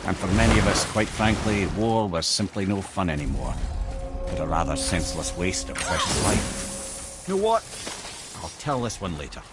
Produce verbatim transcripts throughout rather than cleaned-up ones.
And for many of us, quite frankly, war was simply no fun anymore. But a rather senseless waste of precious life. You know what? I'll tell this one later.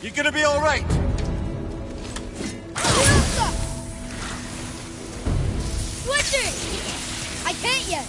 You gonna be alright? Switching! I can't yet!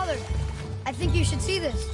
brother. I think you should see this.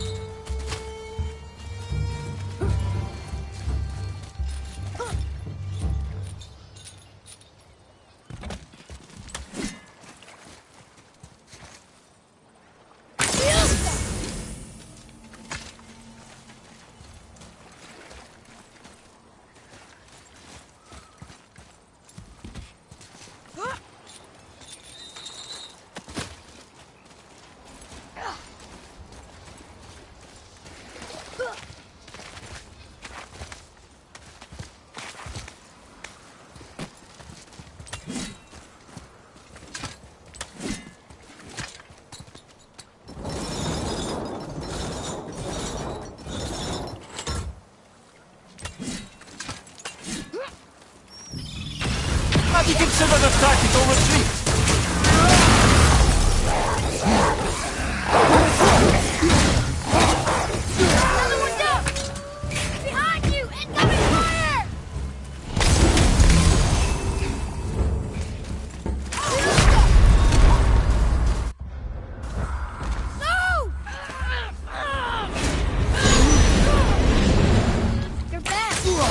Have you considered a tactical retreat? Another one down! Behind you! Incoming fire! No! You're back!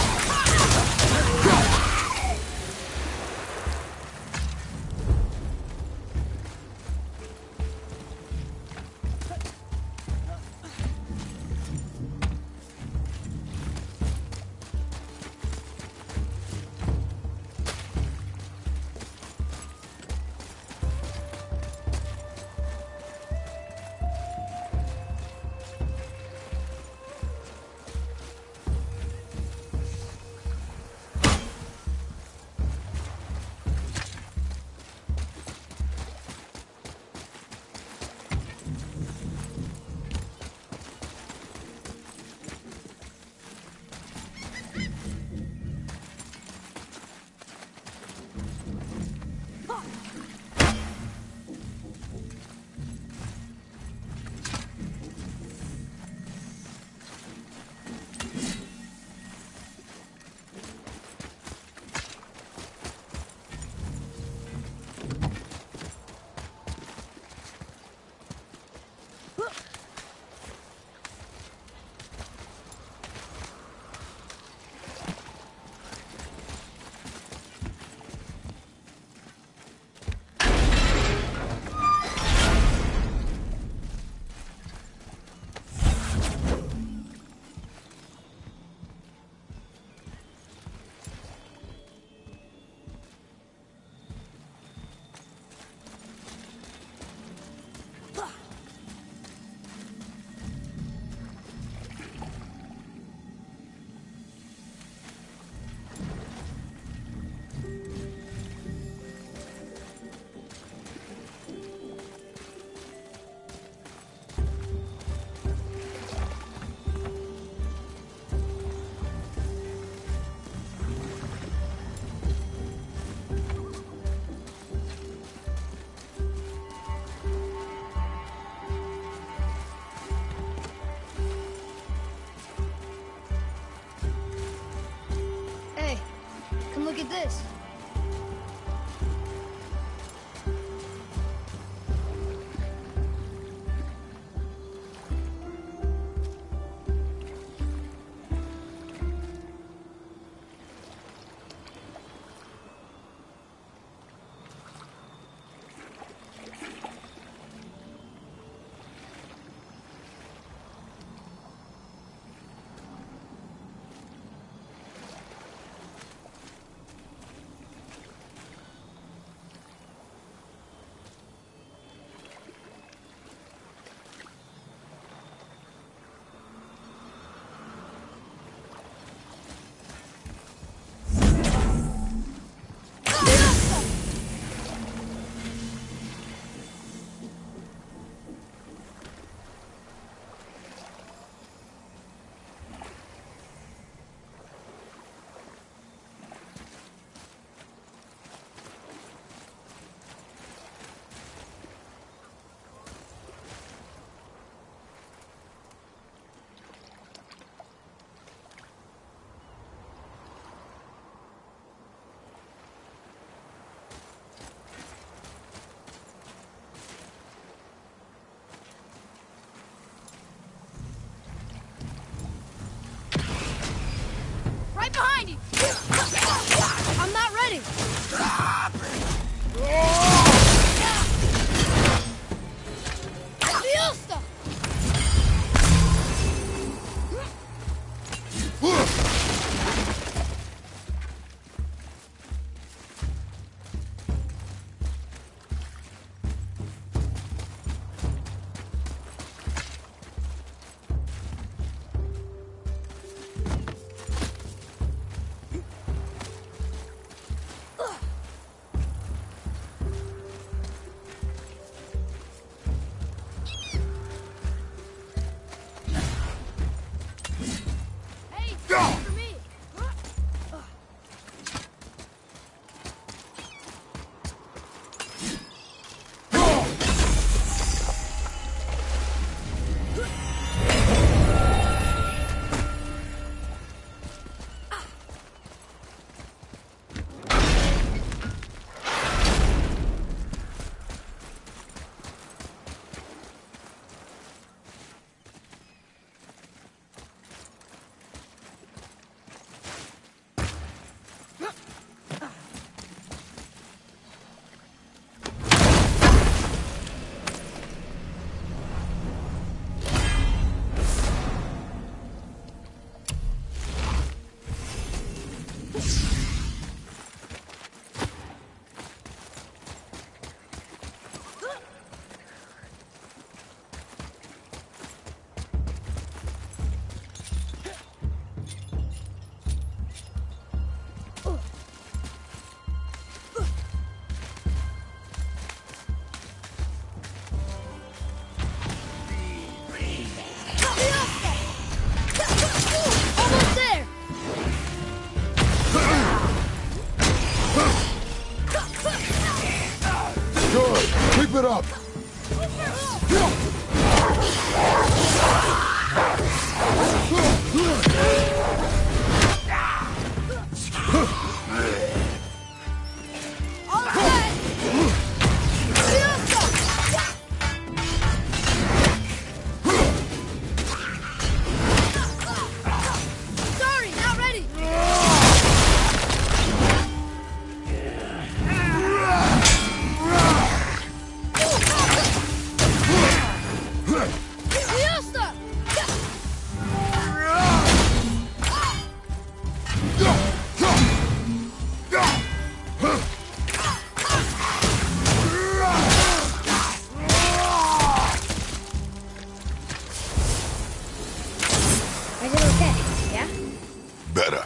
Look at this. Better.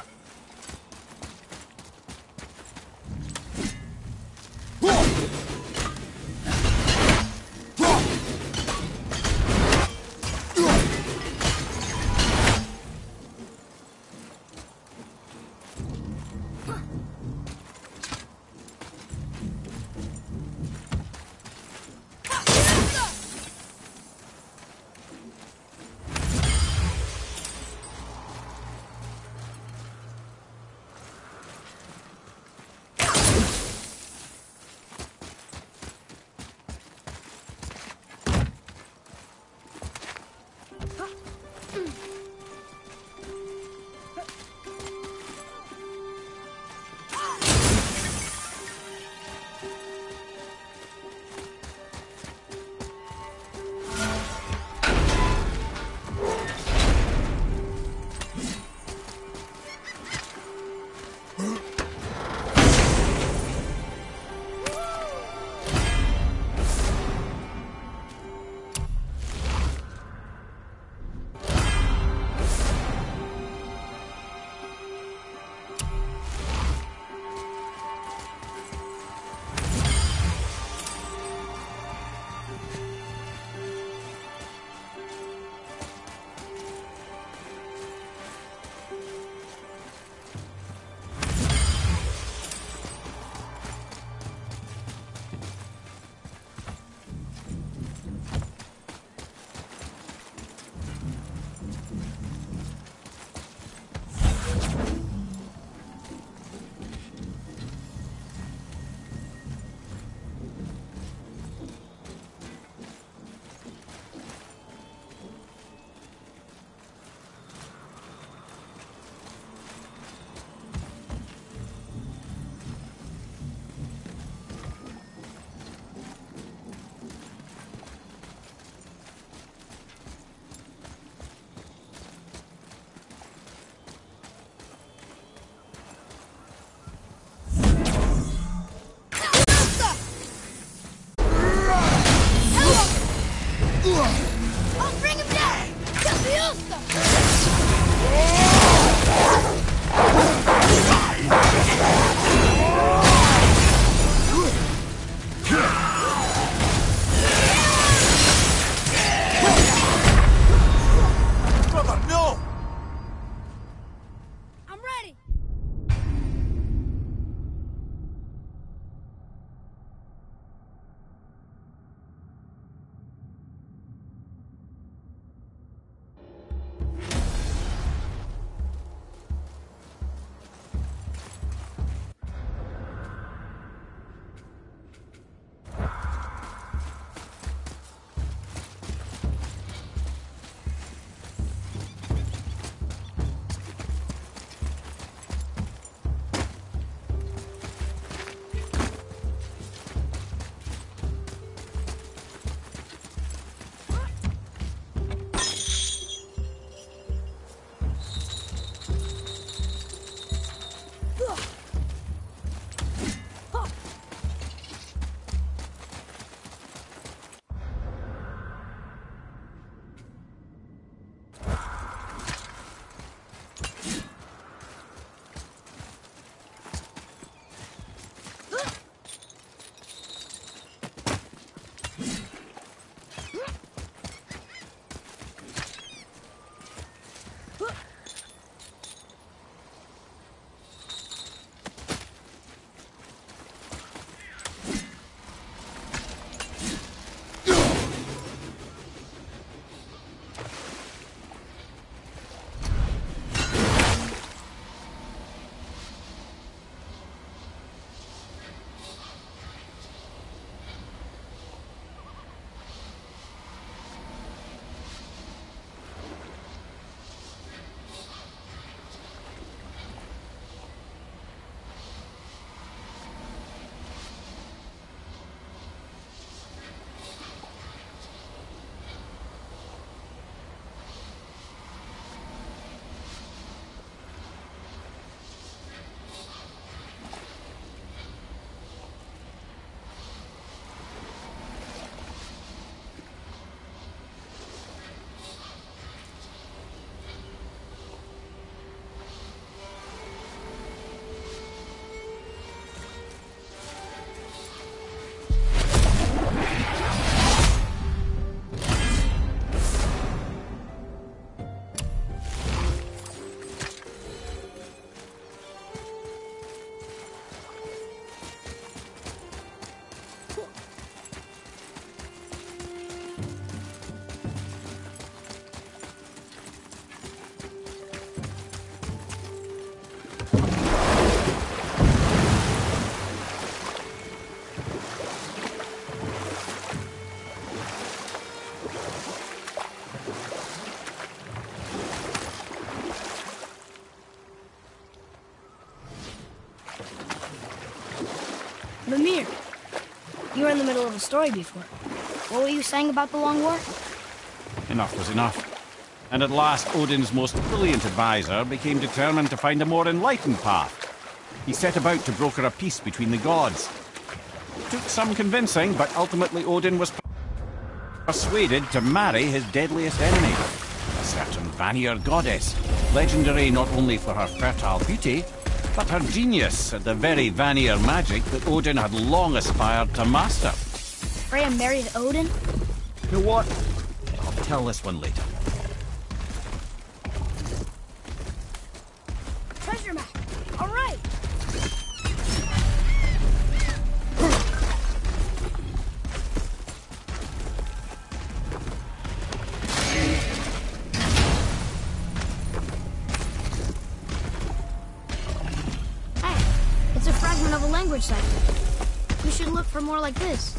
Mimir, you were in the middle of a story before. What were you saying about the Long War? Enough was enough. And at last, Odin's most brilliant advisor became determined to find a more enlightened path. He set about to broker a peace between the gods. It took some convincing, but ultimately Odin was persuaded to marry his deadliest enemy, a certain Vanir goddess, legendary not only for her fertile beauty, but her genius at the very Vanir magic that Odin had long aspired to master. Freya married Odin? You know what? I'll tell this one later. Treasure map! All right! Hey, it's a fragment of a language cipher. We should look for more like this.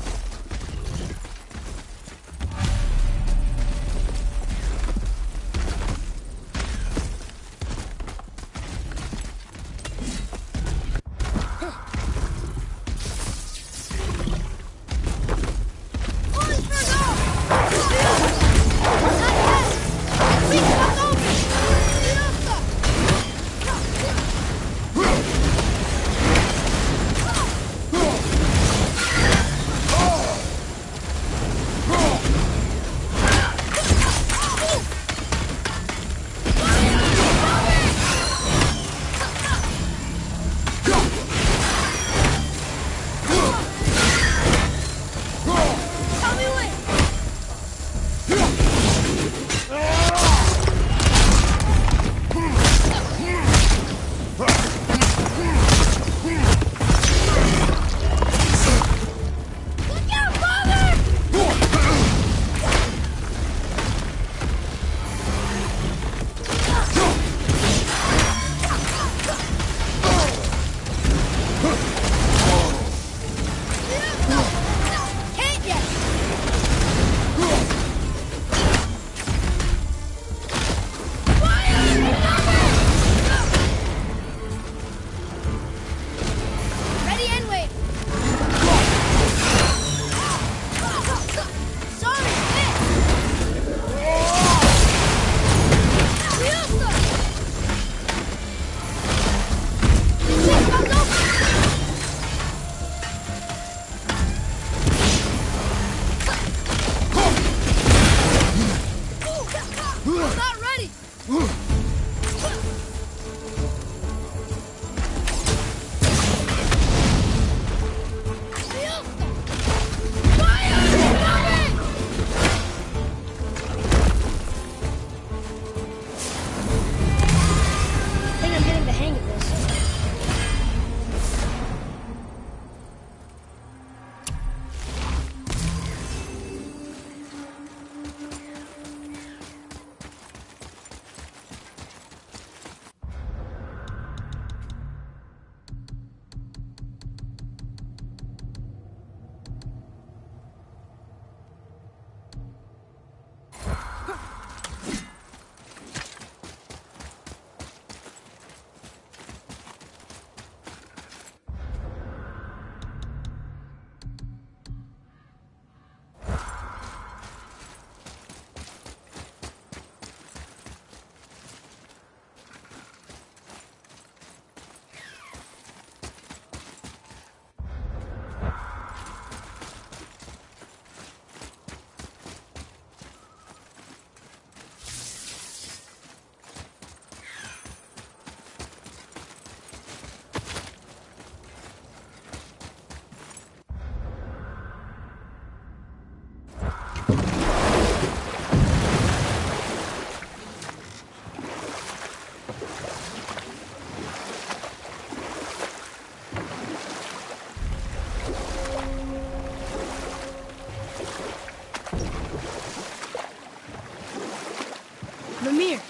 Mimir,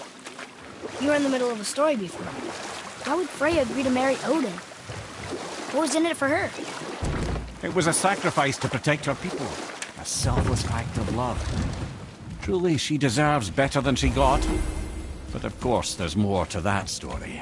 you were in the middle of a story before. Why would Freya agree to marry Odin? What was in it for her? It was a sacrifice to protect her people. A selfless act of love. Truly, she deserves better than she got. But of course, there's more to that story.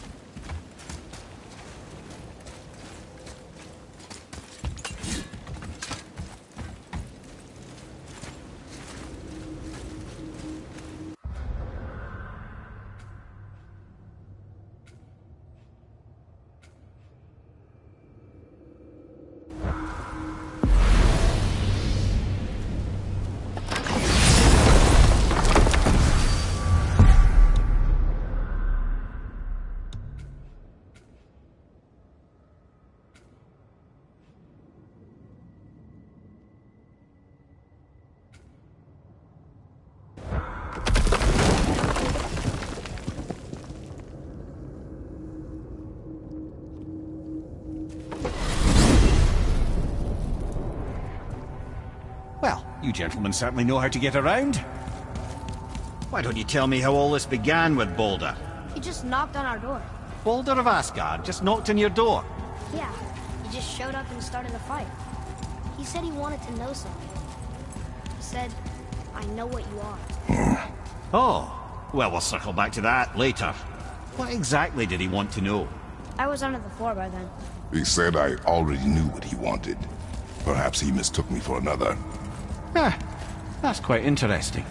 Well, you gentlemen certainly know how to get around. Why don't you tell me how all this began with Balder? He just knocked on our door. Balder of Asgard just knocked on your door. Yeah, he just showed up and started a fight. He said he wanted to know something. He said, I know what you are. Oh, well, we'll circle back to that later. What exactly did he want to know? I was under the floor by then. He said I already knew what he wanted. Perhaps he mistook me for another. Ah, that's quite interesting.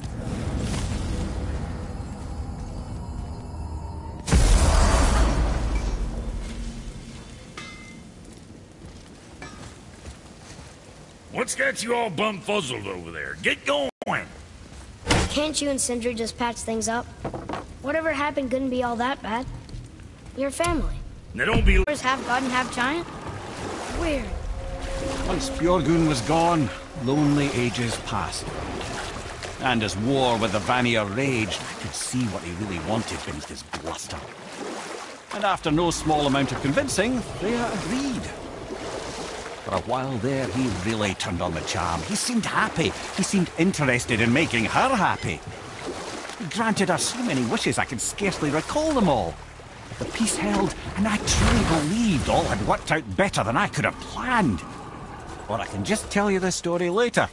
What's got you all bum-fuzzled over there? Get going! Can't you and Sindri just patch things up? Whatever happened couldn't be all that bad. You're family. Now don't be... Yours half god and half giant? Weird. Once Bjorgun was gone, lonely ages passed. And as war with the Vanir raged, I could see what he really wanted beneath his bluster. And after no small amount of convincing, Freya agreed. For a while there, he really turned on the charm. He seemed happy. He seemed interested in making her happy. He granted her so many wishes I could scarcely recall them all. The peace held, and I truly believed all had worked out better than I could have planned. Or I can just tell you the story later.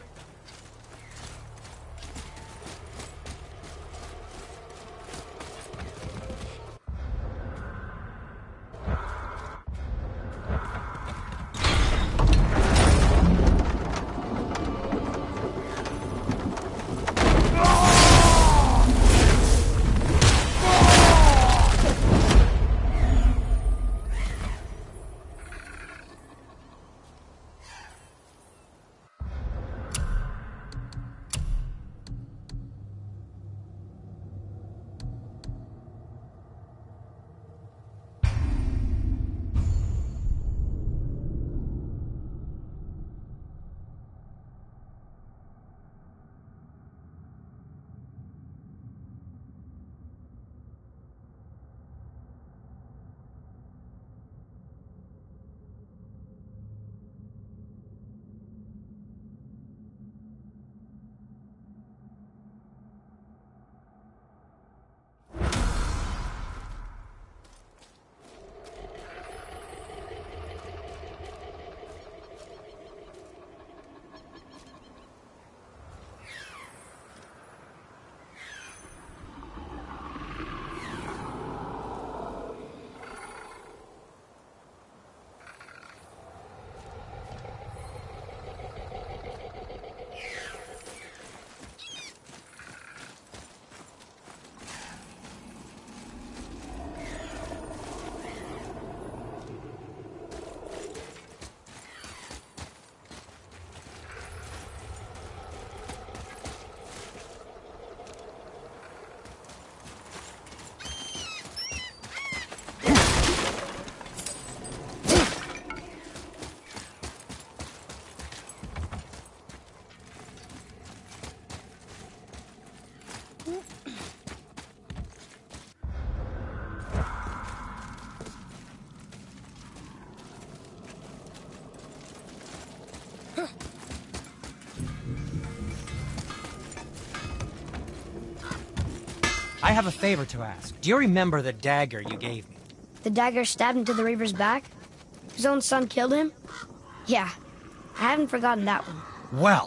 I have a favor to ask. Do you remember the dagger you gave me? The dagger stabbed into the Reaver's back? His own son killed him? Yeah, I haven't forgotten that one. Well,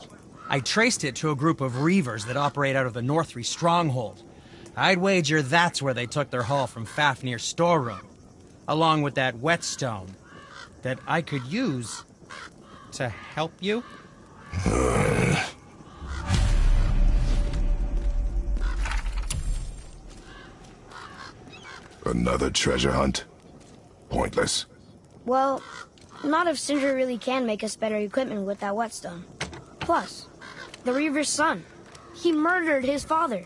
I traced it to a group of reavers that operate out of the Northry stronghold. I'd wager that's where they took their haul from Fafnir's storeroom, along with that whetstone that I could use to help you. Another treasure hunt? Pointless. Well, not if Sindri really can make us better equipment with that whetstone. Plus, the Reaver's son. He murdered his father.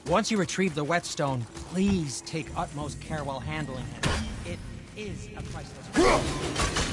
Once you retrieve the whetstone, please take utmost care while handling it. It is a priceless...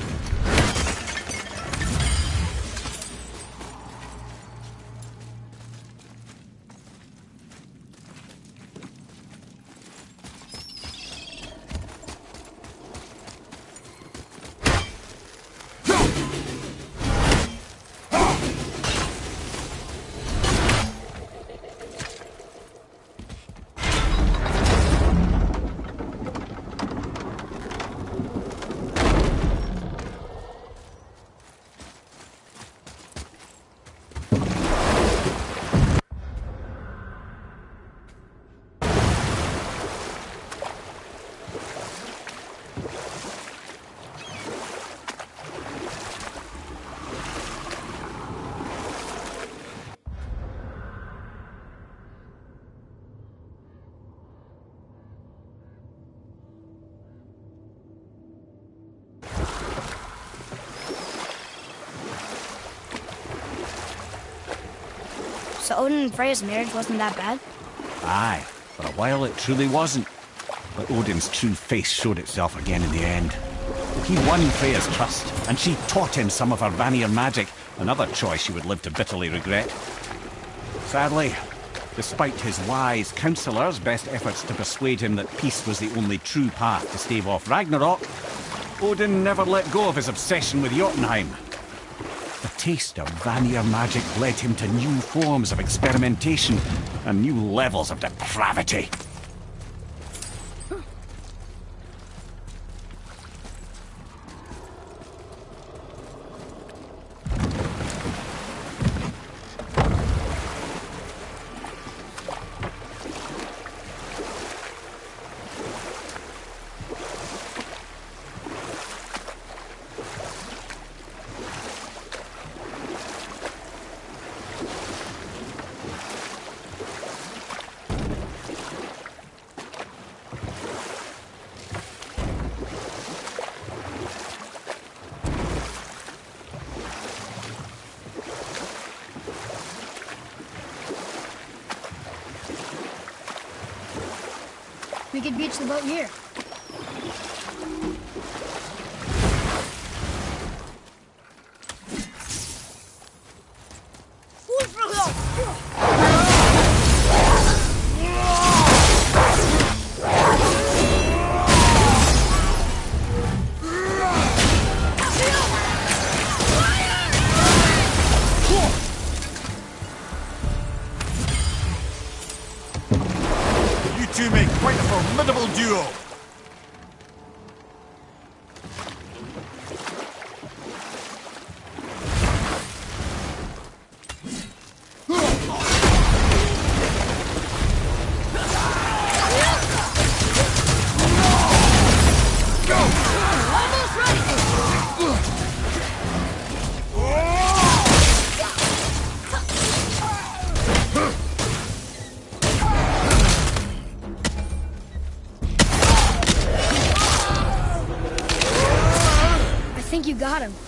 So Odin and Freya's marriage wasn't that bad? Aye, for a while it truly wasn't. But Odin's true face showed itself again in the end. He won Freya's trust, and she taught him some of her Vanir magic, another choice he would live to bitterly regret. Sadly, despite his wise counsellors' best efforts to persuade him that peace was the only true path to stave off Ragnarok, Odin never let go of his obsession with Jotunheim. The taste of Vanir magic led him to new forms of experimentation and new levels of depravity. We could beach the boat here. You two make quite a formidable duo. I think you got him.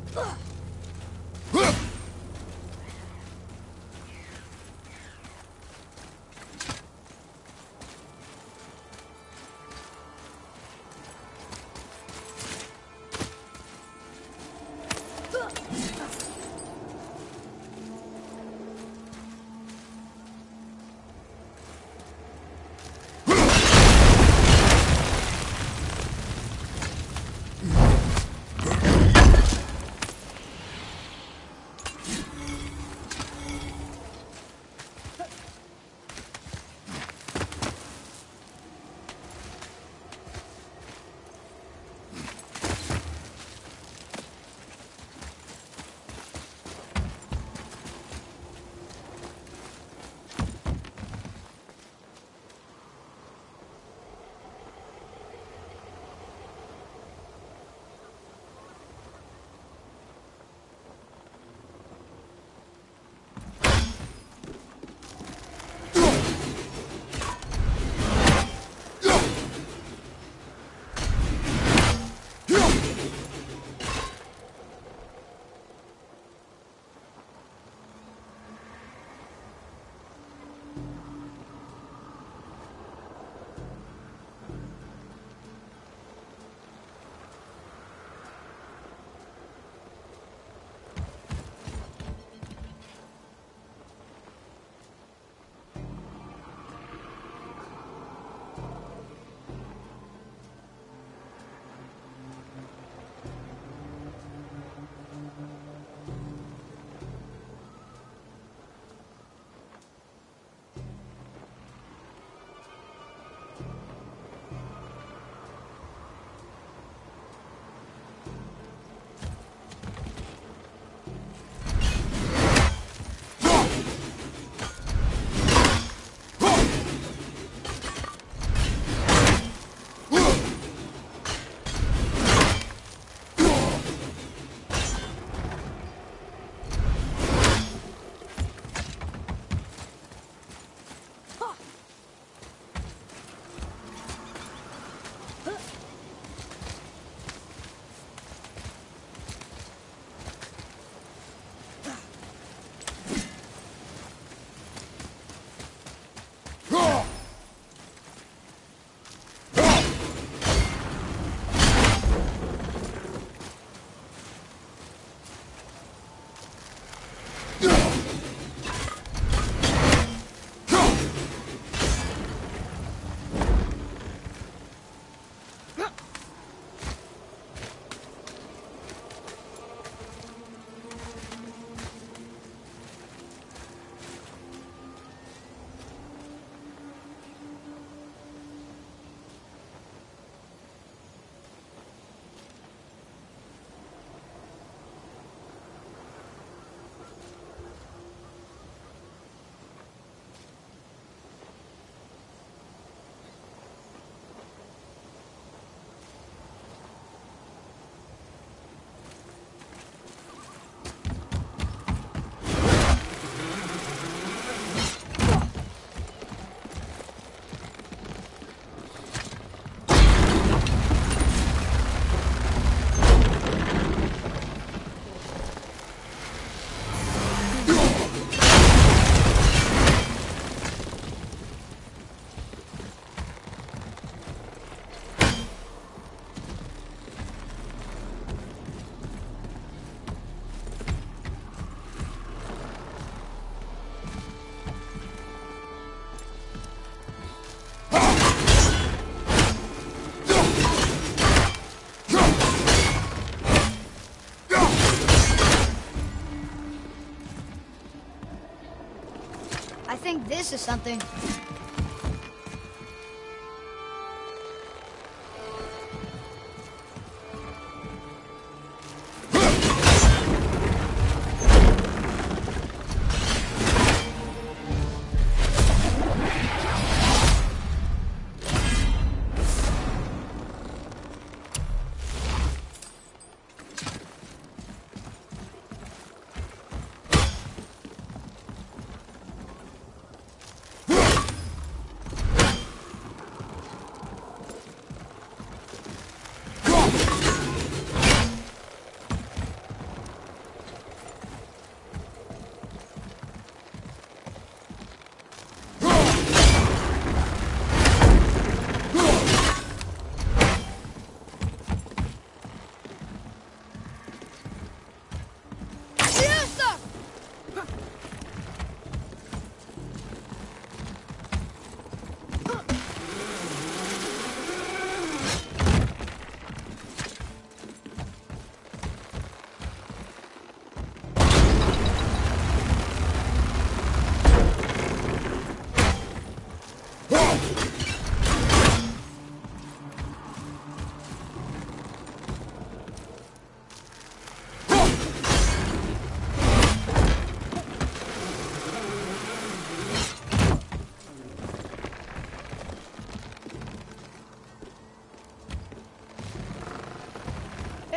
I think this is something.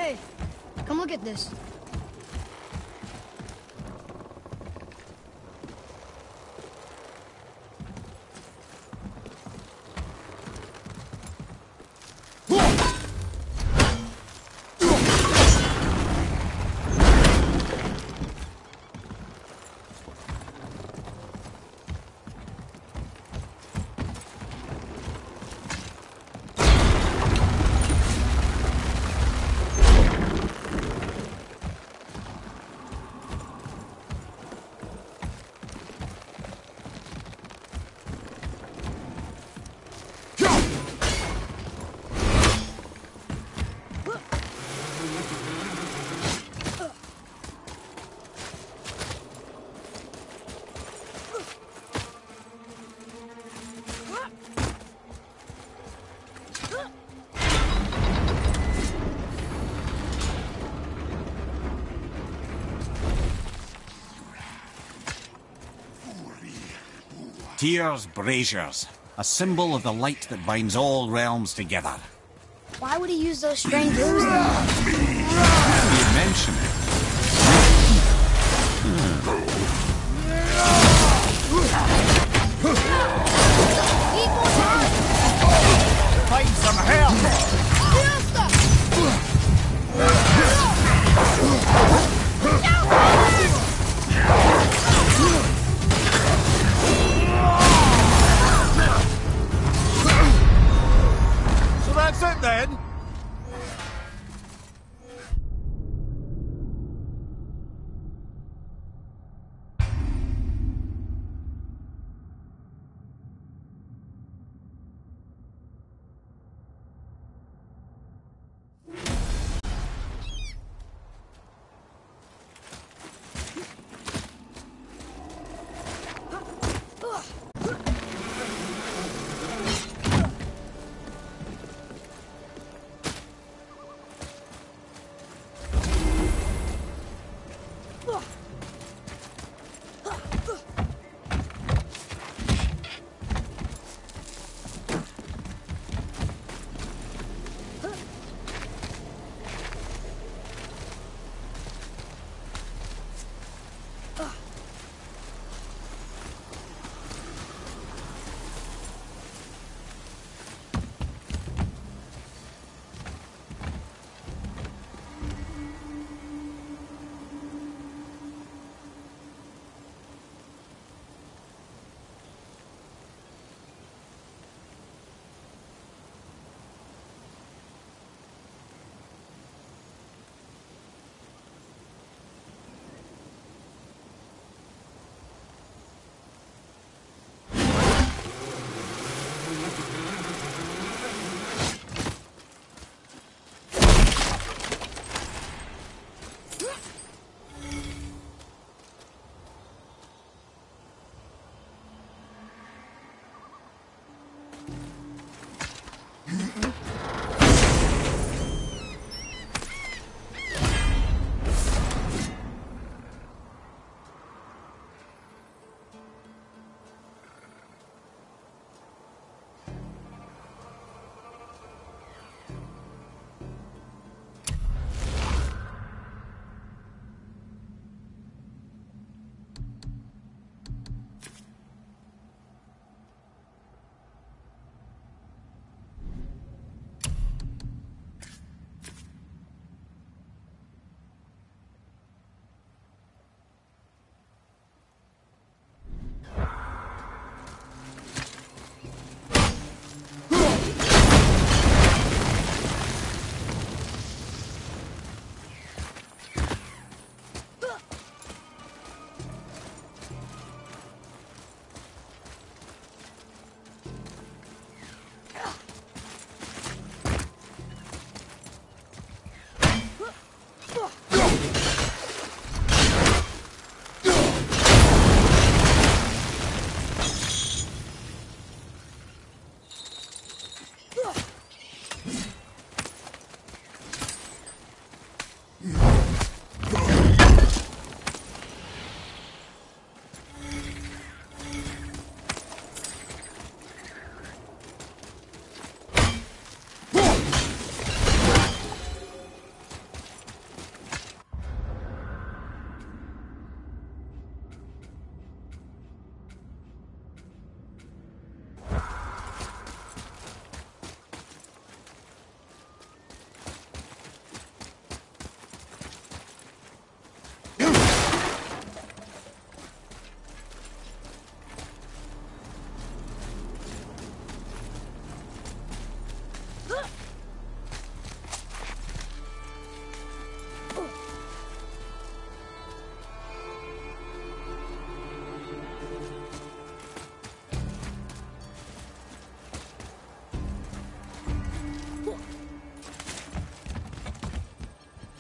Hey, come look at this. Tyr's braziers, a symbol of the light that binds all realms together. Why would he use those strange runes then? You mention it. Need more time! Find some help! So that's it then?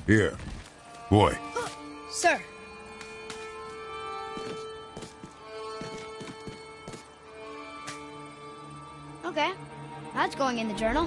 Here. Boy. Sir. Okay. That's going in the journal.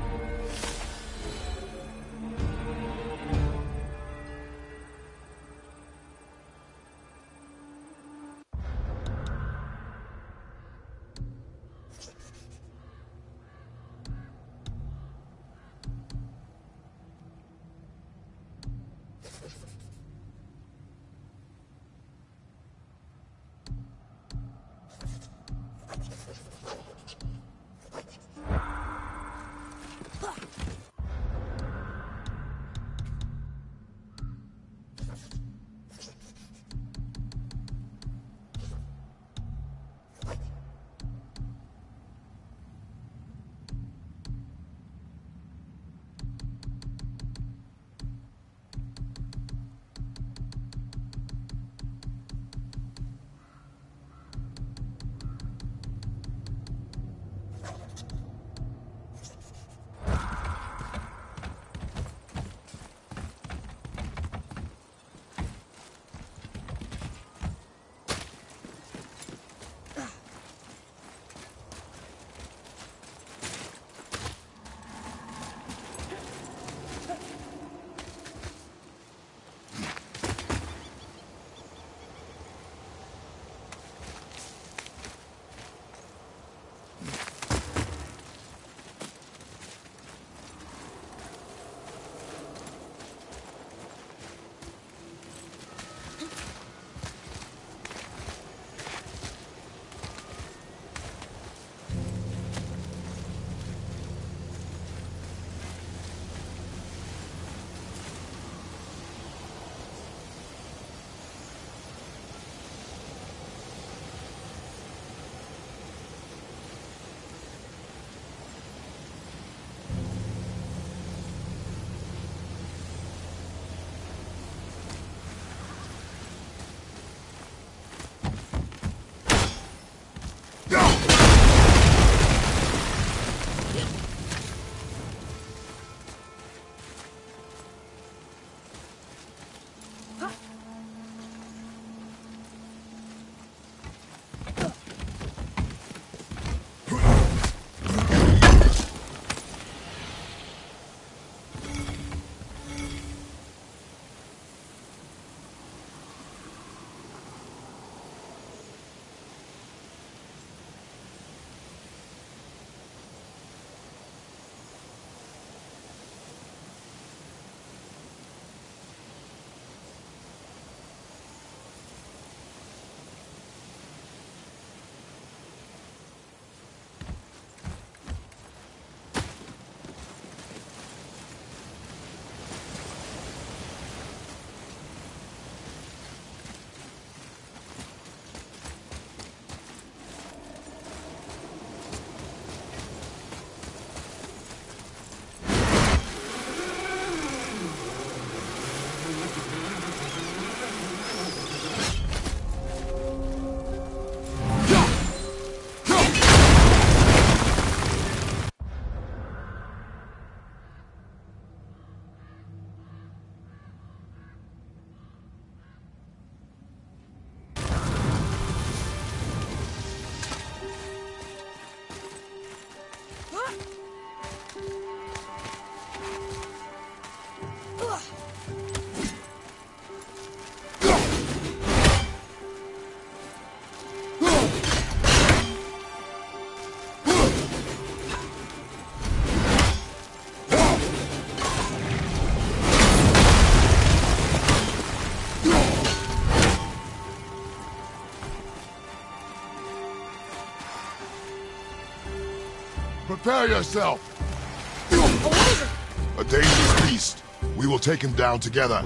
Prepare yourself! Oh, what is it? A dangerous beast. We will take him down together.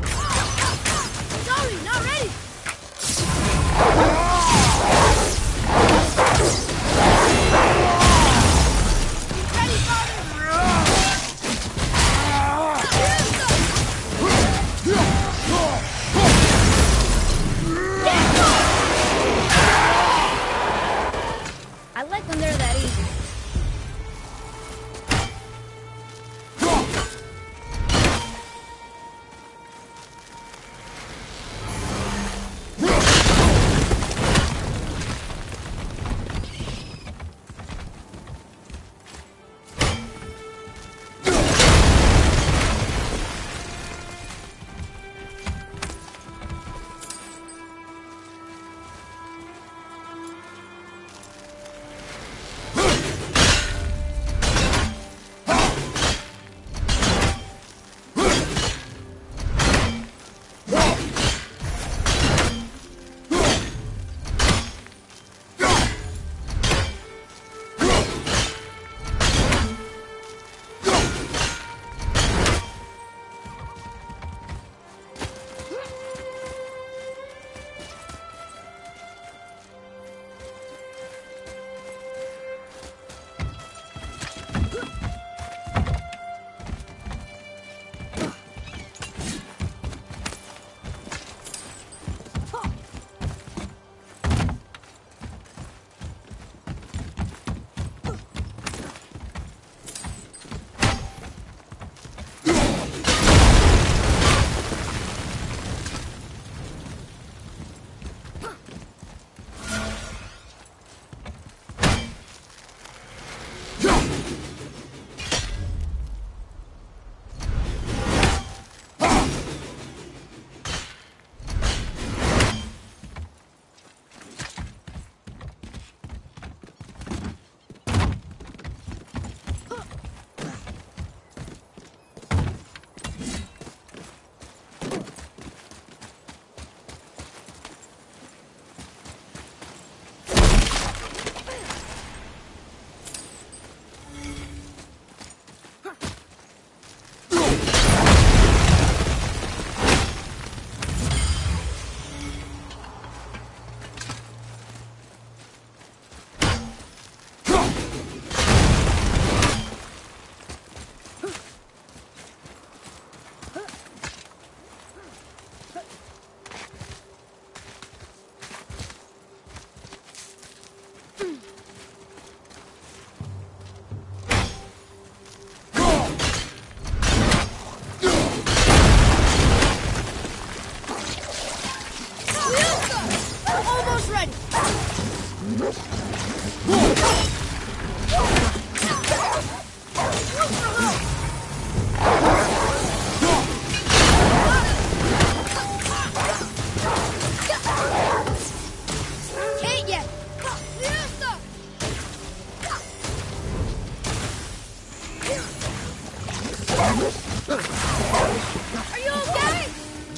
Sorry, not ready! Ready, I like when they're that easy.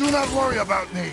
Do not worry about me.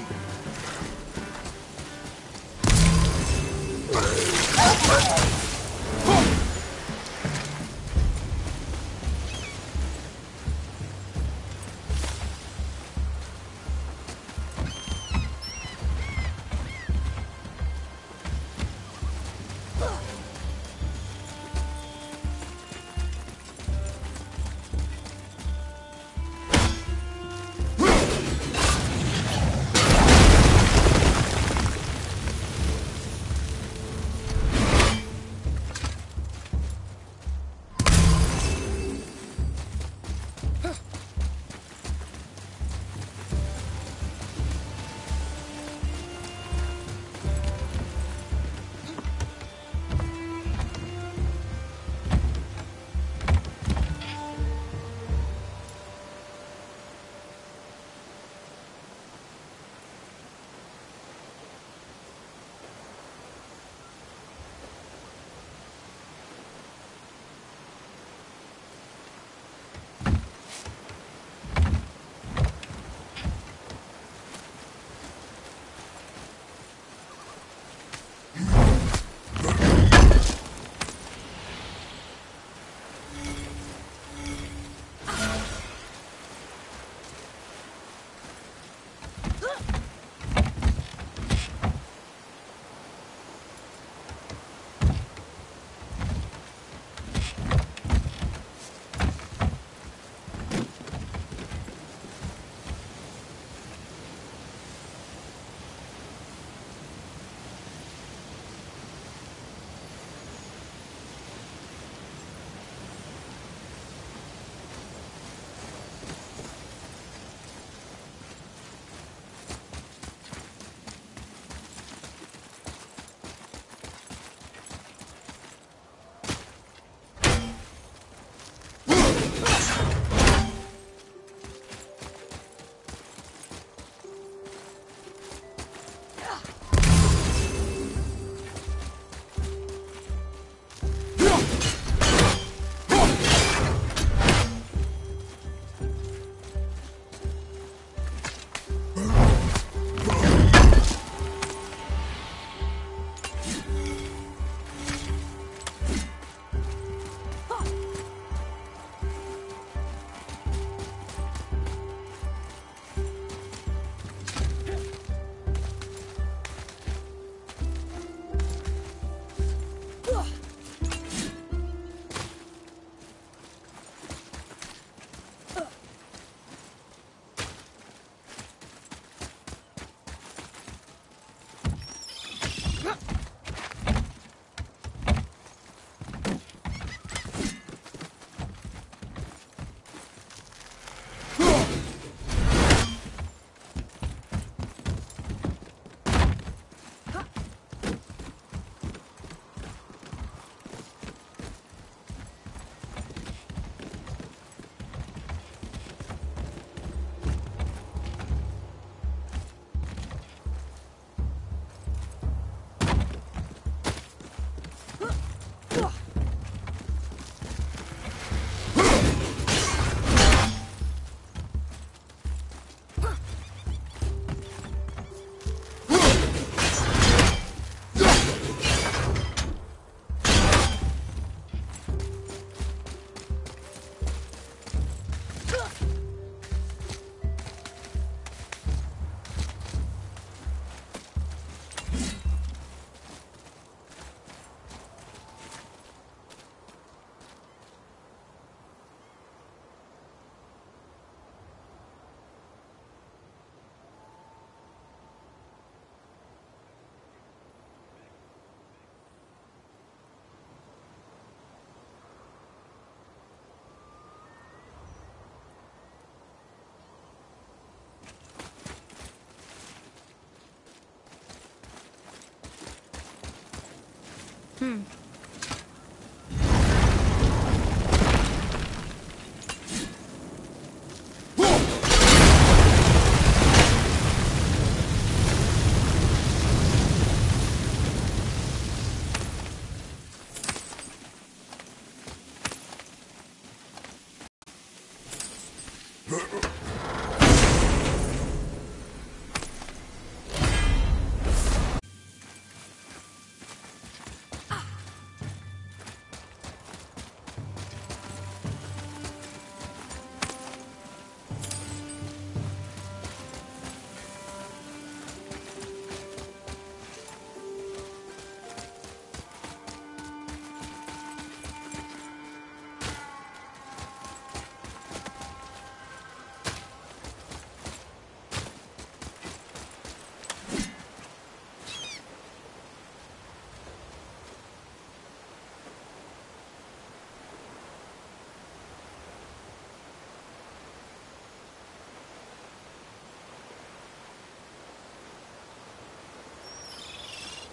Hmm.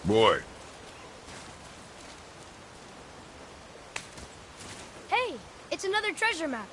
Boy. Hey, it's another treasure map.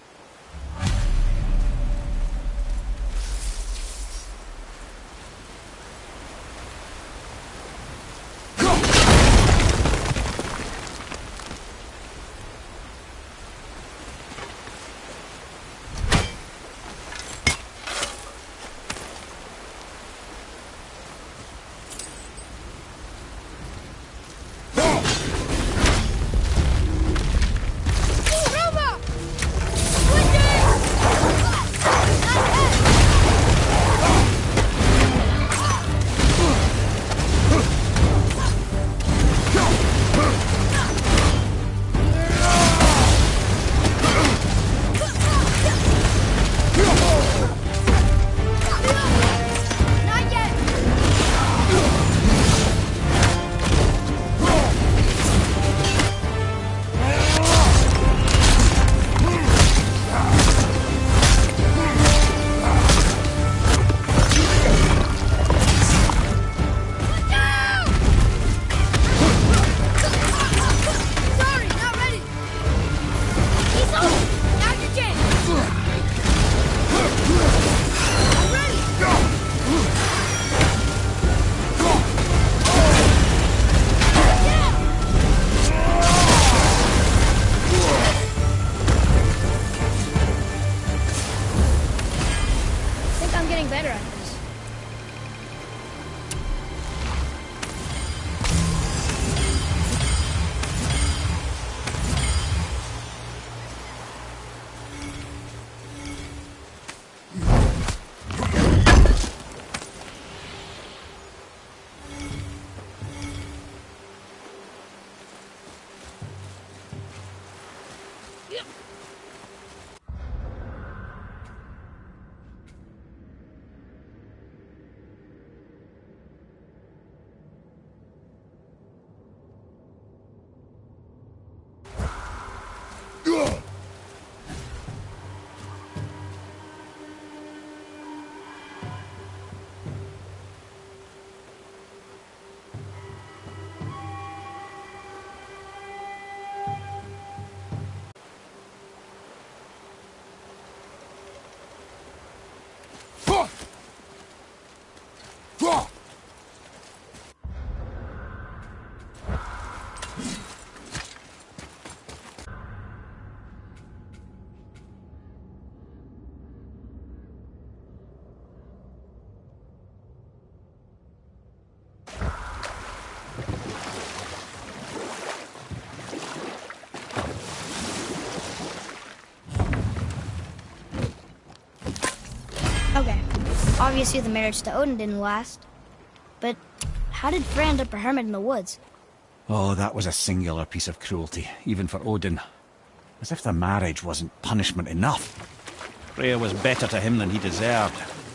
Okay, obviously the marriage to Odin didn't last. But how did Frey end up a hermit in the woods? Oh, that was a singular piece of cruelty, even for Odin. As if the marriage wasn't punishment enough. Freya was better to him than he deserved.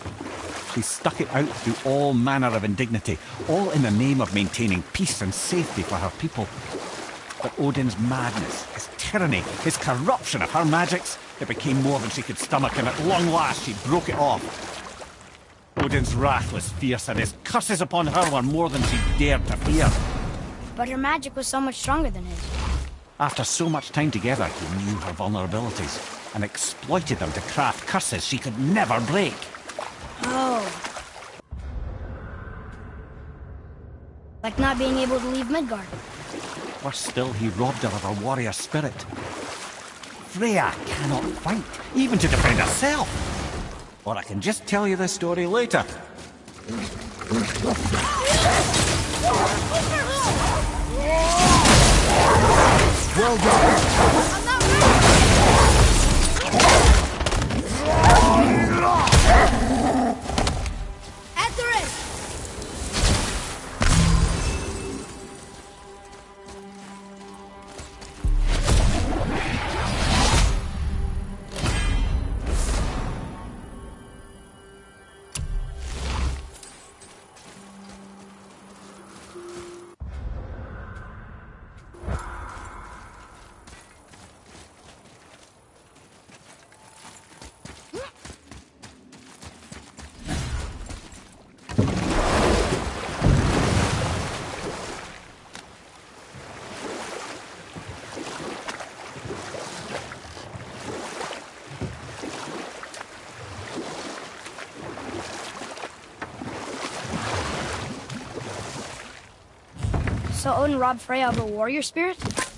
She stuck it out through all manner of indignity, all in the name of maintaining peace and safety for her people. But Odin's madness, his tyranny, his corruption of her magics, it became more than she could stomach, and at long last she broke it off. Odin's wrath was fierce, and his curses upon her were more than she dared to fear. But her magic was so much stronger than his. After so much time together, he knew her vulnerabilities, and exploited them to craft curses she could never break. Oh. Like not being able to leave Midgard. Worse still, he robbed her of her warrior spirit. Freya cannot fight, even to defend herself. Or I can just tell you this story later. Well done! I'm not ready! At the ready! So Odin robbed Freya of her warrior spirit?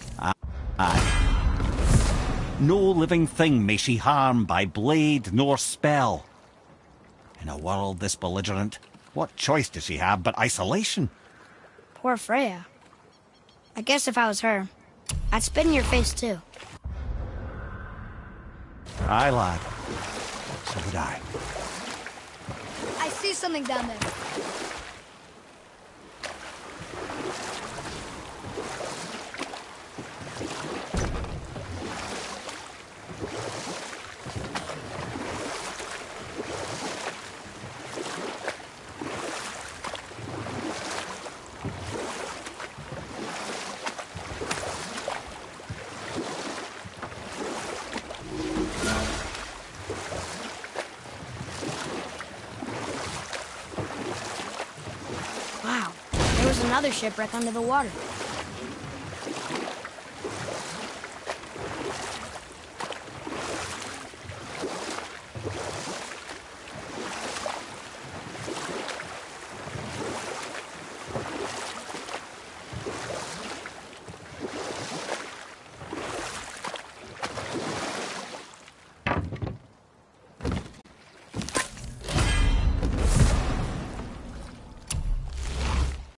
No living thing may she harm by blade nor spell. In a world this belligerent, what choice does she have but isolation? Poor Freya. I guess if I was her, I'd spit in your face too. Aye, lad. So would I. I see something down there. Wow, there was another shipwreck under the water.